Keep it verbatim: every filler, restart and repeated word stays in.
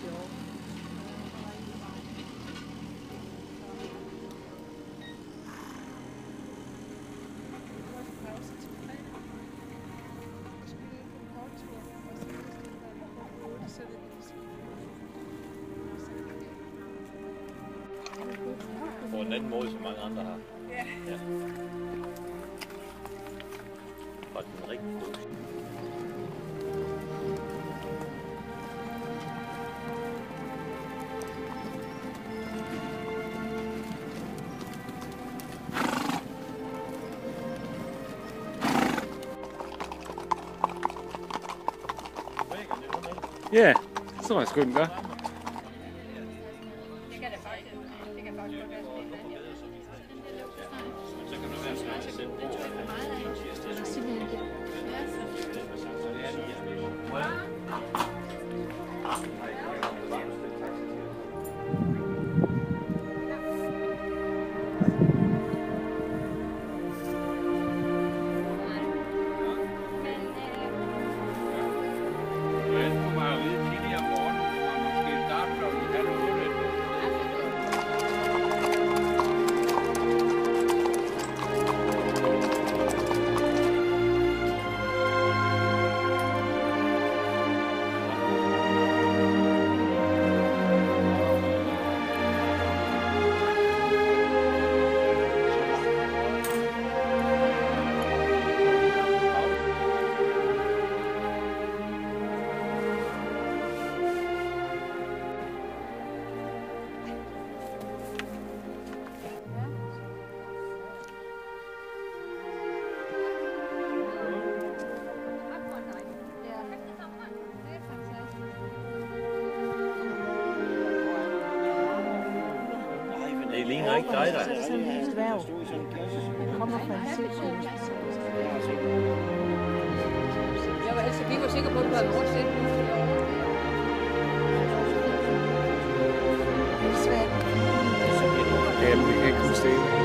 På en anden måde, som mange andre har. Ja. Ja. Og den rigtig god. Ja, så tror jeg sgu den gør. Det ligner ikke dig, der. Så er det sådan en lille dværg. Den kommer fra en sindssyg. Jeg var altså, vi var sikre på, at du havde oversæt nu. Det er svært. Ja, men vi kan ikke kunne stille.